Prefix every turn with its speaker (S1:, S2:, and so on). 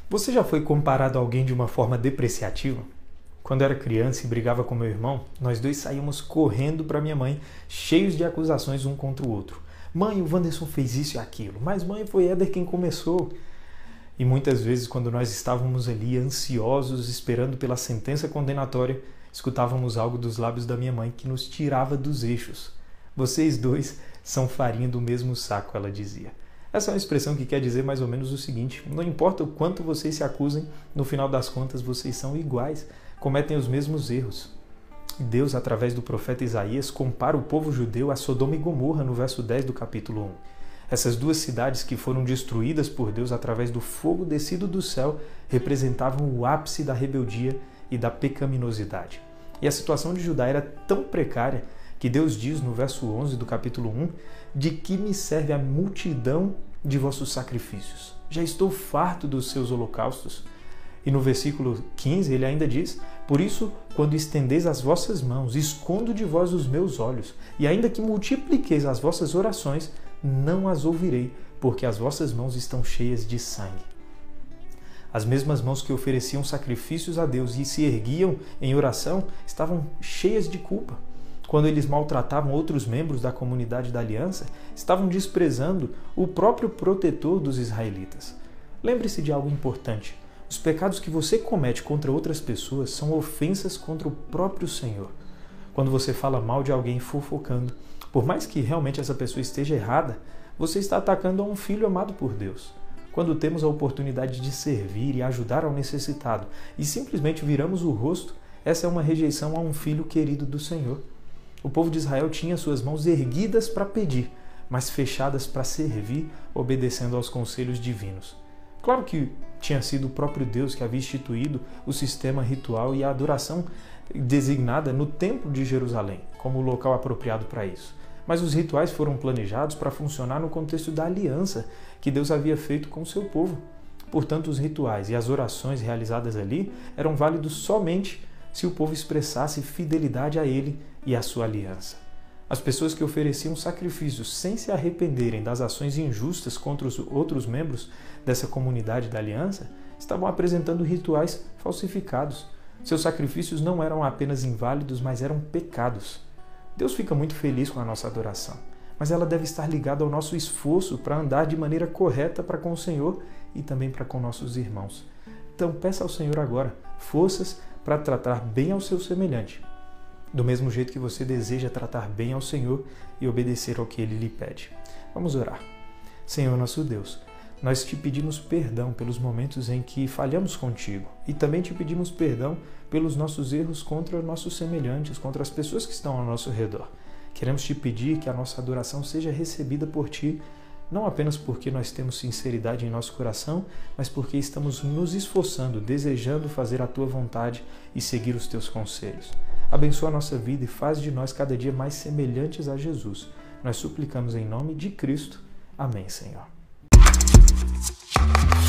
S1: Você já foi comparado a alguém de uma forma depreciativa? Quando eu era criança e brigava com meu irmão, nós dois saíamos correndo para minha mãe, cheios de acusações um contra o outro. Mãe, o Wanderson fez isso e aquilo, mas mãe, foi Éder quem começou. E muitas vezes, quando nós estávamos ali ansiosos, esperando pela sentença condenatória, escutávamos algo dos lábios da minha mãe que nos tirava dos eixos. Vocês dois são farinha do mesmo saco, ela dizia. Essa é uma expressão que quer dizer mais ou menos o seguinte: não importa o quanto vocês se acusem, no final das contas vocês são iguais, cometem os mesmos erros. Deus, através do profeta Isaías, compara o povo judeu a Sodoma e Gomorra no verso 10 do capítulo 1. Essas duas cidades que foram destruídas por Deus através do fogo descido do céu representavam o ápice da rebeldia e da pecaminosidade. E a situação de Judá era tão precária que Deus diz no verso 11 do capítulo 1: de que me serve a multidão de vossos sacrifícios? Já estou farto dos seus holocaustos. E no versículo 15 ele ainda diz: por isso, quando estendeis as vossas mãos, escondo de vós os meus olhos, e ainda que multipliqueis as vossas orações, não as ouvirei, porque as vossas mãos estão cheias de sangue. As mesmas mãos que ofereciam sacrifícios a Deus e se erguiam em oração estavam cheias de culpa. Quando eles maltratavam outros membros da comunidade da aliança, estavam desprezando o próprio protetor dos israelitas. Lembre-se de algo importante: os pecados que você comete contra outras pessoas são ofensas contra o próprio Senhor. Quando você fala mal de alguém fofocando, por mais que realmente essa pessoa esteja errada, você está atacando a um filho amado por Deus. Quando temos a oportunidade de servir e ajudar ao necessitado e simplesmente viramos o rosto, essa é uma rejeição a um filho querido do Senhor. O povo de Israel tinha suas mãos erguidas para pedir, mas fechadas para servir, obedecendo aos conselhos divinos. Claro que tinha sido o próprio Deus que havia instituído o sistema ritual e a adoração designada no Templo de Jerusalém como o local apropriado para isso. Mas os rituais foram planejados para funcionar no contexto da aliança que Deus havia feito com o seu povo. Portanto, os rituais e as orações realizadas ali eram válidos somente se o povo expressasse fidelidade a ele e à sua aliança. As pessoas que ofereciam sacrifícios sem se arrependerem das ações injustas contra os outros membros dessa comunidade da aliança estavam apresentando rituais falsificados. Seus sacrifícios não eram apenas inválidos, mas eram pecados. Deus fica muito feliz com a nossa adoração, mas ela deve estar ligada ao nosso esforço para andar de maneira correta para com o Senhor e também para com nossos irmãos. Então peça ao Senhor agora forças para tratar bem ao seu semelhante, do mesmo jeito que você deseja tratar bem ao Senhor e obedecer ao que Ele lhe pede. Vamos orar. Senhor nosso Deus, nós te pedimos perdão pelos momentos em que falhamos contigo e também te pedimos perdão pelos nossos erros contra nossos semelhantes, contra as pessoas que estão ao nosso redor. Queremos te pedir que a nossa adoração seja recebida por ti, não apenas porque nós temos sinceridade em nosso coração, mas porque estamos nos esforçando, desejando fazer a tua vontade e seguir os teus conselhos. Abençoa a nossa vida e faz de nós cada dia mais semelhantes a Jesus. Nós suplicamos em nome de Cristo. Amém, Senhor.